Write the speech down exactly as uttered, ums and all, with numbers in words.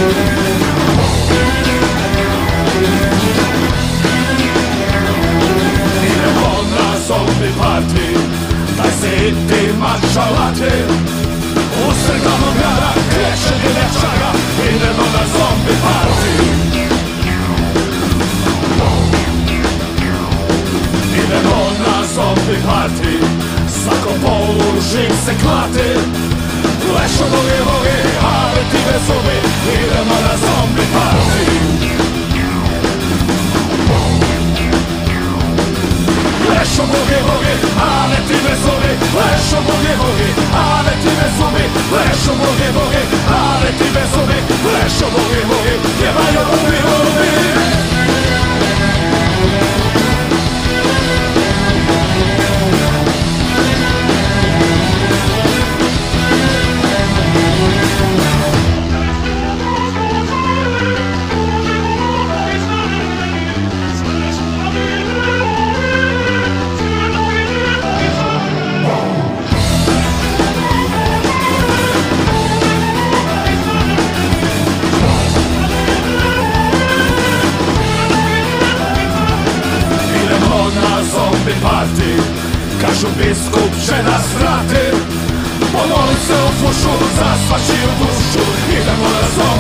Daj se ty maczalaty, ustrgano grada, kreće djevečara, idemo na zombi party. Idemo na zombi party, svako polužim se klati, lešo boge boge, ale ti bezovi, idemo na zombi party. Lešo boge boge, ale ti bezovi, lešo boge boge, ale ti bezovi, lešo boge boge, ale ti bezovi, lešo boge boge, pjevaju ovi ovi. Zombi party, kažu biskup će nas vrati, pomoli se u fušu, zaspaći u dušu, idemo na zombi.